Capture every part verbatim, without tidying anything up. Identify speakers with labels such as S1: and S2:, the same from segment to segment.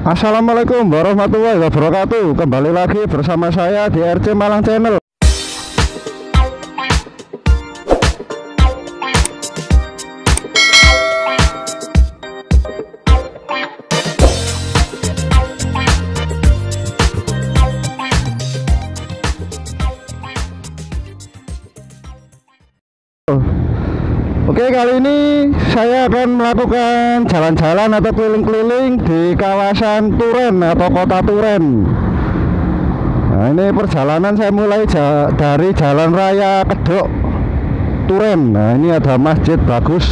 S1: Assalamualaikum warahmatullahi wabarakatuh. Kembali lagi bersama saya di R C Malang Channel. Oke, kali ini saya akan melakukan jalan-jalan atau keliling-keliling di kawasan Turen atau kota Turen. Nah, ini perjalanan saya mulai ja dari Jalan Raya Kedok Turen. Nah, ini ada masjid bagus.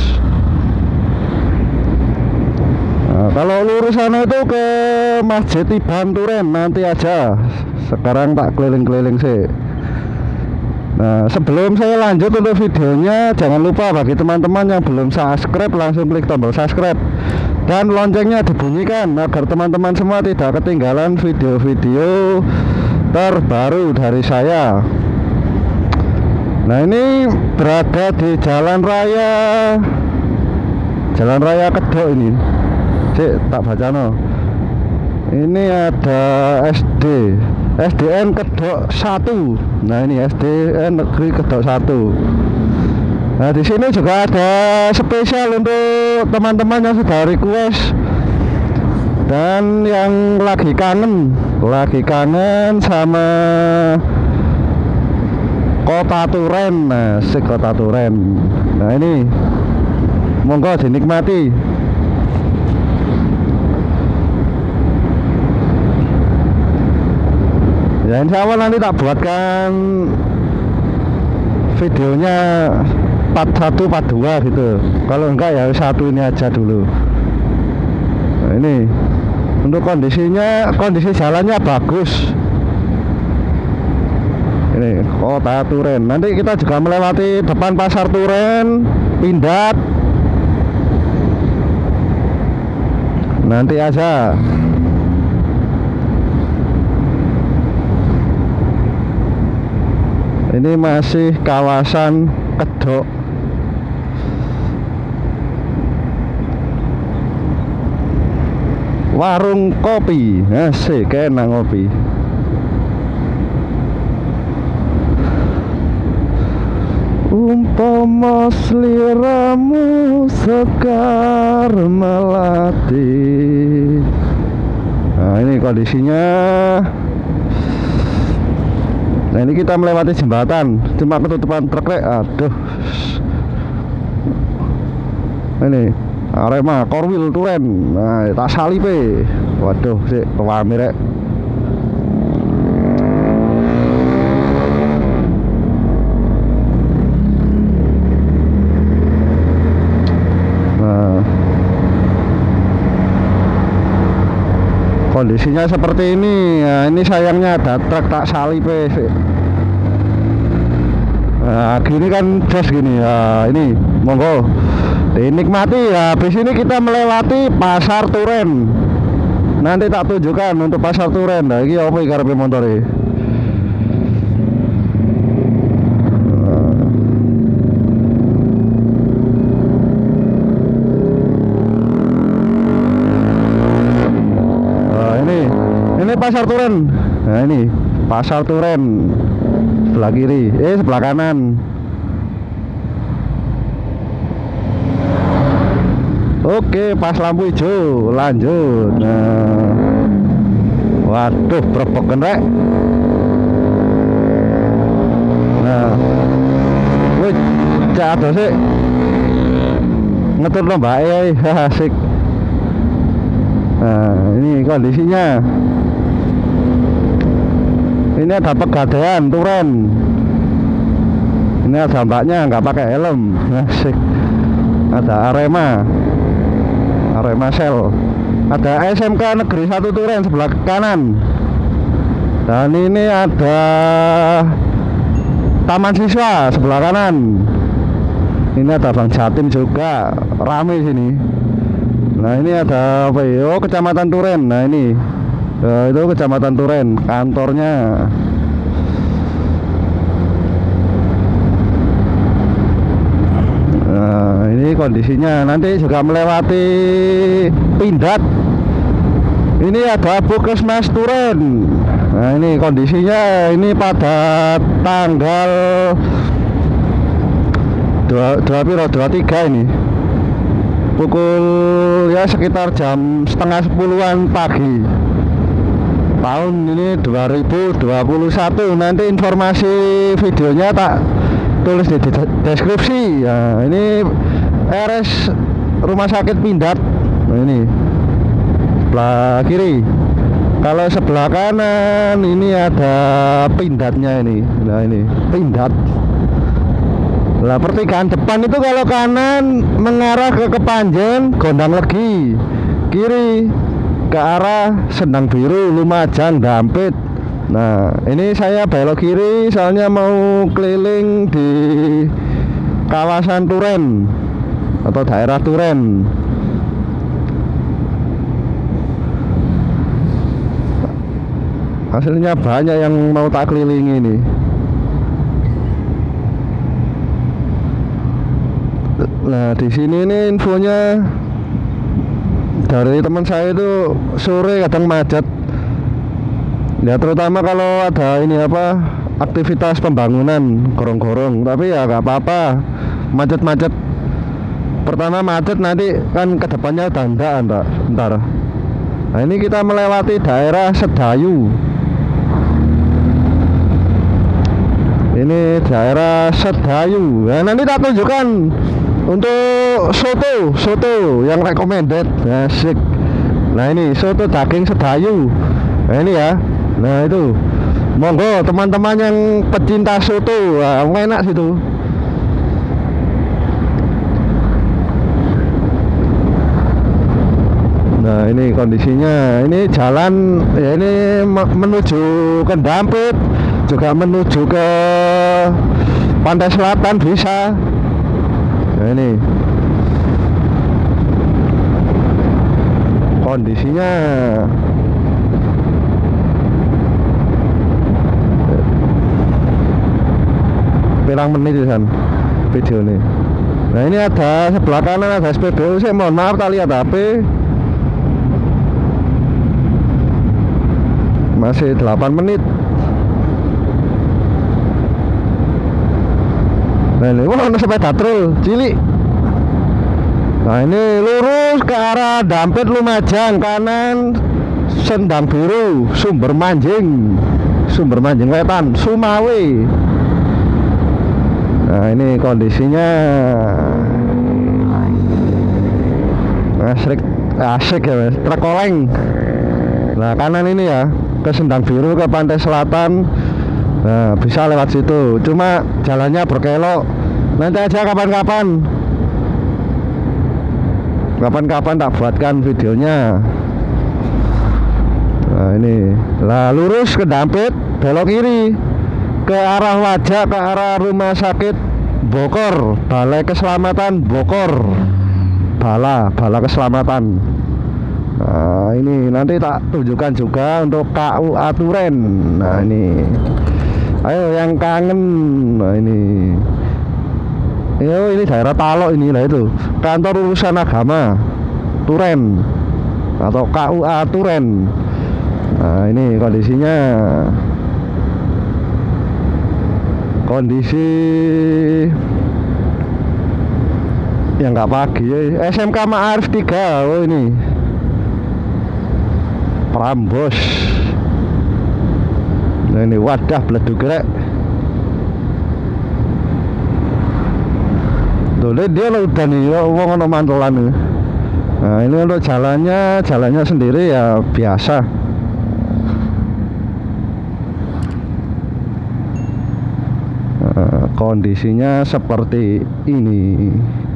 S1: Nah, kalau lurus sana itu ke Masjid Iban Turen nanti aja. Sekarang tak keliling-keliling sih. Nah, sebelum saya lanjut untuk videonya, jangan lupa bagi teman-teman yang belum subscribe langsung klik tombol subscribe dan loncengnya dibunyikan agar teman-teman semua tidak ketinggalan video-video terbaru dari saya. Nah, ini berada di Jalan Raya Jalan Raya Kedok ini. Cik, tak baca no. Ini ada S D S D N Kedok satu. Nah, ini S D N Negeri Kedok satu. Nah, di sini juga ada spesial untuk teman-teman yang sudah request dan yang lagi kangen, lagi kangen sama kota Turen. Nah, si kota Turen. Nah, ini monggo dinikmati. Ya, insya Allah nanti tak buatkan videonya part satu, part dua gitu. Kalau enggak ya satu ini aja dulu. Nah, ini untuk kondisinya, kondisi jalannya bagus. Ini kota Turen. Nanti kita juga melewati depan pasar Turen, Pindad. Nanti aja. Ini masih kawasan Kedok. Warung kopi, asik, enak ngopi. Umpama sliramu sekar melati. Nah, ini kondisinya. Nah, ini kita melewati jembatan, cuma ketutupan truk. Aduh. Ini Arema Korwil Turen. Nah, tak salipe. Waduh, sih kewamir rek. Nah, kondisinya seperti ini. Nah, ini sayangnya ada truk tak salipe sih. Nah, gini kan jos gini ya. Ini monggo dinikmati ya. Habis ini kita melewati pasar Turen. Nanti tak tunjukkan untuk pasar Turen. Nah, ini apa karepe montore. Nah, ini ini pasar Turen. Nah, ini pasar Turen. Sebelah kiri, eh sebelah kanan. Oke, pas lampu hijau, lanjut. Nah, waduh, berobokan rek. Nah, wih, cak ada sih. Ngetur lomba eh, asik. Nah, ini kondisinya. Ini ada Pegadaian Turen. Ini ada mbaknya nggak pakai helm. Asik. Ada Arema, Arema Sel. Ada S M K Negeri satu Turen sebelah kanan. Dan ini ada Taman Siswa sebelah kanan. Ini ada Bang Jatim juga, rame sini. Nah, ini ada apa ya? Oh, Kecamatan Turen. Nah, ini. Nah, itu Kecamatan Turen, kantornya. Nah, ini kondisinya. Nanti juga melewati Pindad. Ini ada Puskesmas Turen. Nah ini kondisinya ini pada tanggal dua dua piro dua tiga ini pukul ya sekitar jam setengah sepuluhan pagi tahun ini dua ribu dua puluh satu. Nanti informasi videonya tak tulis di deskripsi. Ya ini R S Rumah Sakit Pindad. Nah, ini sebelah kiri. Kalau sebelah kanan ini ada Pindatnya ini. Nah ini Pindad. Lah pertigaan depan itu kalau kanan mengarah ke Kepanjen, Gondang Legi, kiri ke arah Sendang Biru, Lumajang, Dampit. Nah ini saya belok kiri soalnya mau keliling di kawasan Turen atau daerah Turen. Hasilnya banyak yang mau tak kelilingi nih. Nah di sini nih infonya dari teman saya itu sore kadang macet. Ya terutama kalau ada ini apa aktivitas pembangunan gorong-gorong. Tapi ya gak apa-apa, macet-macet. Pertama macet nanti kan kedepannya tanda entar, entar. Nah ini kita melewati daerah Sedayu. Ini daerah Sedayu. Nah nanti tak tunjukkan untuk soto, soto yang recommended, asik. Nah ini soto daging Sedayu. Nah ini ya. Nah itu, monggo teman-teman yang pecinta soto, nah, enak situ. Nah ini kondisinya, ini jalan ya ini menuju ke Dampit, juga menuju ke Pantai Selatan bisa. Nah ini kondisinya pirang menit kan video nih. Nah ini ada sebelah kanan ada S P B U. Saya mohon maaf tak lihat H P. Masih delapan menit. Nah ini wah ada sepeda trul cilik. Nah ini lurus ke arah Dampit Lumajang, kanan Sendang Biru, Sumber Manjing, Sumber Manjing Wetan, Sumawe. Nah ini kondisinya asik, asik ya mas, terkoleng. Nah kanan ini ya ke Sendang Biru ke Pantai Selatan. Nah bisa lewat situ, cuma jalannya berkelok. Nanti aja kapan-kapan kapan-kapan tak buatkan videonya. Nah ini lah lurus ke Dampit, belok kiri ke arah Wajak, ke arah Rumah Sakit Bokor, Balai Keselamatan Bokor, Bala, Bala Keselamatan. Nah ini nanti tak tunjukkan juga untuk K U A Turen. Nah ini ayo yang kangen. Nah ini yo ini daerah Talok ini lah itu kantor urusan agama Turen atau K U A Turen. Nah ini kondisinya kondisi yang nggak pagi ya. S M K Ma'arif tiga. Oh ini Prambos. Nah ini wadah beleduk rek. Tuh dia lo udah nih wong ono mantolan nih. Nah ini untuk jalannya jalannya sendiri ya biasa. Nah, kondisinya seperti ini.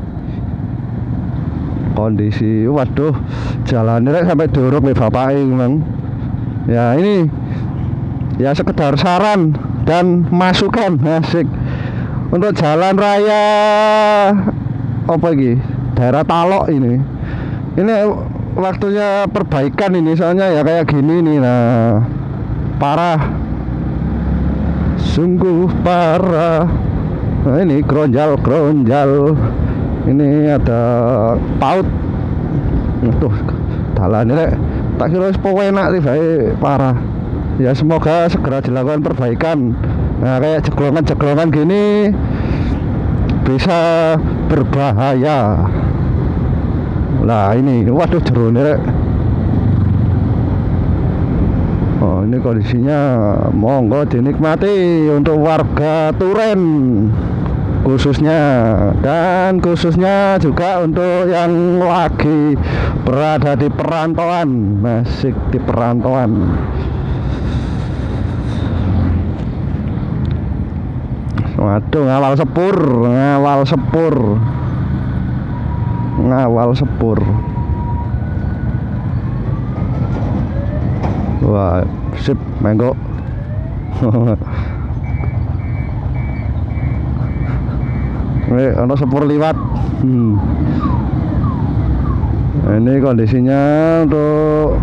S1: Kondisi waduh jalannya sampai dorong nih bapak memang. Ya ini ya sekedar saran dan masukan asik untuk jalan raya apa lagi daerah Talok ini. Ini waktunya perbaikan ini soalnya ya kayak gini nih. Nah parah, sungguh parah. Nah ini gronjal gronjal. Ini ada paut. Tuh dalan rek. Tak kira wis enak tibae parah. Ya semoga segera dilakukan perbaikan. Nah kayak jeglongan-jeglongan gini bisa berbahaya. Lah ini, waduh jerone rek. Oh ini kondisinya monggo dinikmati untuk warga Turen khususnya, dan khususnya juga untuk yang lagi berada di perantauan, masih di perantauan. Waduh ngawal sepur, ngawal sepur, ngawal sepur. Wah, sip, menggo. Ini ada sepur liwat. Hmm. Ini kondisinya untuk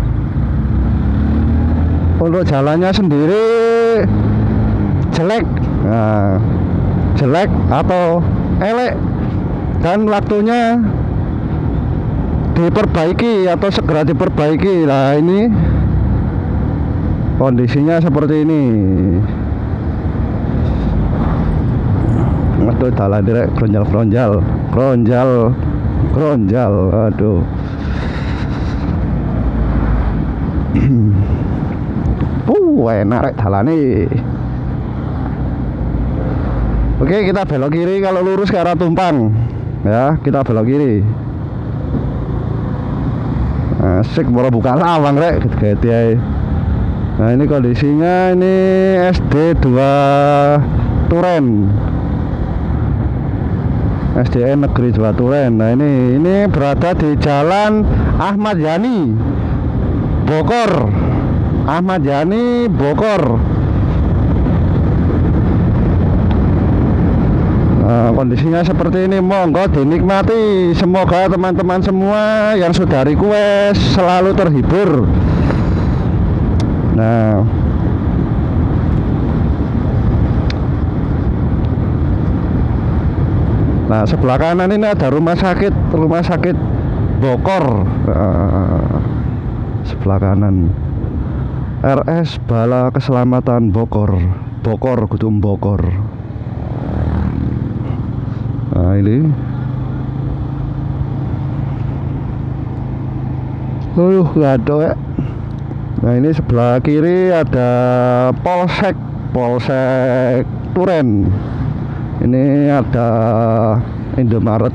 S1: untuk jalannya sendiri jelek. Nah, jelek atau elek, dan waktunya diperbaiki atau segera diperbaiki. Lah ini kondisinya seperti ini. Aduh dalan direk kronjal kronjal kronjal kronjal aduh. Uh enak rek dalane. Oke kita belok kiri kalau lurus ke arah Tumpang ya, kita belok kiri. Asik baru buka lawang rek gitu. Nah ini kondisinya ini S D dua Turen, S D N Negeri dua Turen. Nah ini ini berada di Jalan Ahmad Yani Bokor, Ahmad Yani Bokor. Nah, kondisinya seperti ini, monggo dinikmati. Semoga teman-teman semua yang sudah request selalu terhibur. Nah, nah sebelah kanan ini ada rumah sakit, rumah sakit Bokor. Nah, sebelah kanan R S Bala Keselamatan Bokor, Bokor Gudum Bokor. Nah ini, uh, nggak ada ya. Nah ini sebelah kiri ada Polsek, Polsek Turen. Ini ada Indomaret.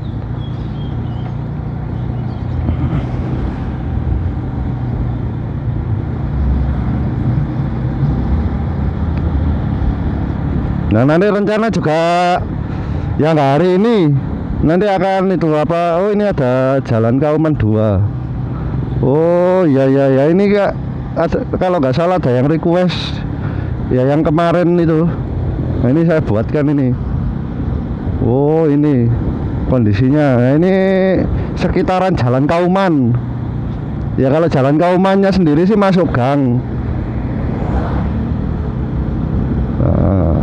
S1: Nah nanti rencana juga yang hari ini nanti akan itu apa? Oh ini ada Jalan Kauman dua. Oh ya ya ya ini kak. Ada, kalau nggak salah ada yang request ya yang kemarin itu. Nah ini saya buatkan ini. Oh ini kondisinya. Nah, ini sekitaran Jalan Kauman. Ya kalau Jalan Kaumannya sendiri sih masuk gang. Nah,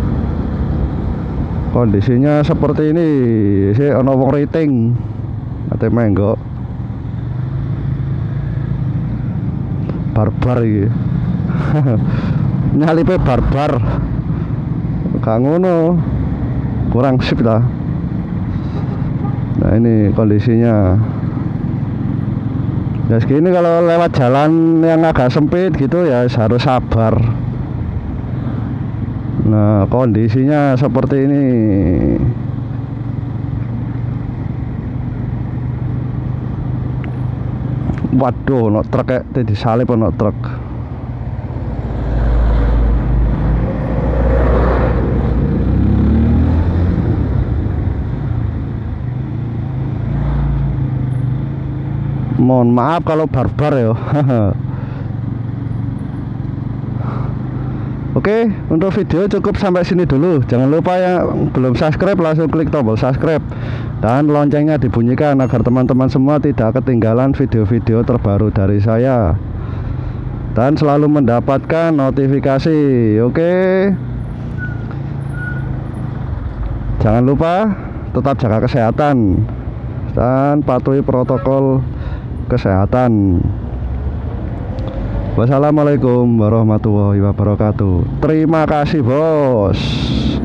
S1: kondisinya seperti ini. Saya ono wong rating. Ate menggo. Barbar iki. Nyalipe barbar. Gak ngono. Kurang sip lah. Nah ini kondisinya. Ya segini kalau lewat jalan yang agak sempit gitu ya harus sabar. Nah kondisinya seperti ini. Waduh, no truk kayak tadi salip no truk. Mohon maaf kalau barbar ya. Oke, untuk video cukup sampai sini dulu. Jangan lupa yang belum subscribe langsung klik tombol subscribe dan loncengnya dibunyikan agar teman-teman semua tidak ketinggalan video-video terbaru dari saya dan selalu mendapatkan notifikasi. Oke, jangan lupa tetap jaga kesehatan dan patuhi protokol kesehatan. Wassalamualaikum warahmatullahi wabarakatuh. Terima kasih bos.